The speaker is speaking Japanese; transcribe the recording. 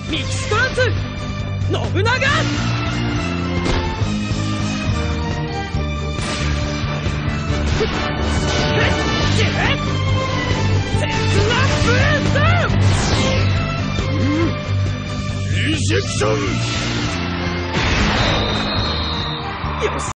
ミキストランス信長。セツナブースト。 リジェクション。 よし。